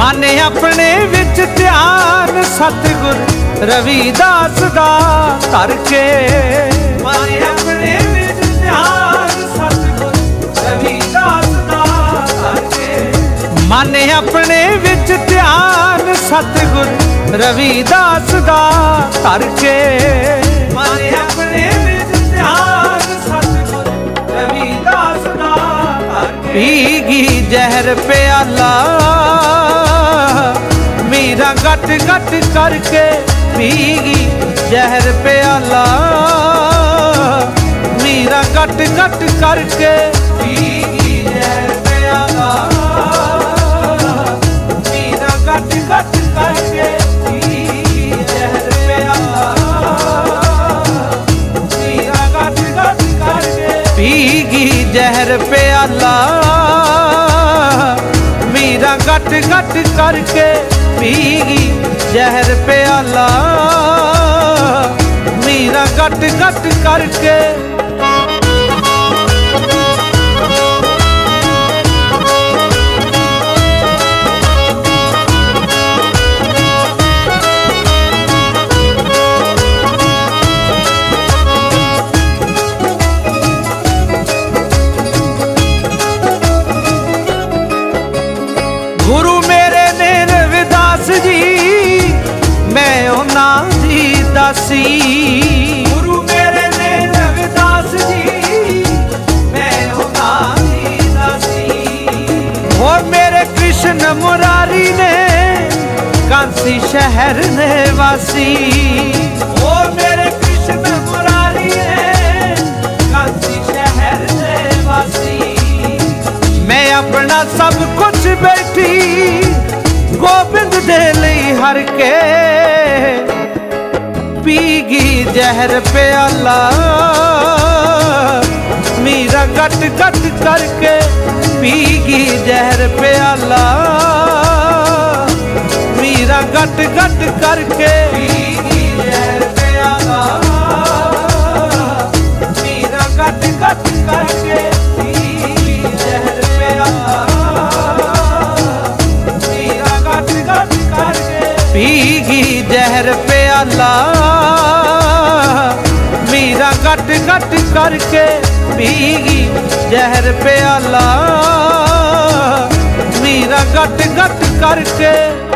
माने अपने विच ध्यान सतगुर रविदास दा करके। माने अपने विच ध्यान सतगुर रविदास दा करके। माने अपने विच ध्यान सतगुर रविदास दा करके। माने अपने विच ध्यान सतगुर रविदास दा करके। पीगी जहर प्याला मीरा गट गट करके। पीगी जहर प्याला मीरा गट गट करके। पीगी जहर प्याला मीरा गट गट करके। पीगी जहर प्याला मीरा गट गट करके। पीगी जहर प्याला मीरा गट गट करके। पीगी जहर प्याला मीरा गट गट करके। गुरु मेरे ने रविदास जी मैं उन्हां दी दासी। गुरु मेरे ने रविदास जी मैं उन्हां दी दासी। और मेरे कृष्ण मुरारी ने कांसी शहर ने वासी। और मेरे कृष्ण मुरारी ने कांसी शहर ने वासी। मैं अपना सब कुछ बैठी गोबिंद दे लई हर के। पीगी जहर प्याला मीरा गट गट करके। पीगी जहर प्याला मीरा गट गट करके। पीगी जहर प्याला मीरा गट गट करके। पीगी जहर प्याला मीरा गट गट करके। पीगी जहर प्याला मीरा गट गट करके। पीगी जहर प्याला मीरा गट गट करके।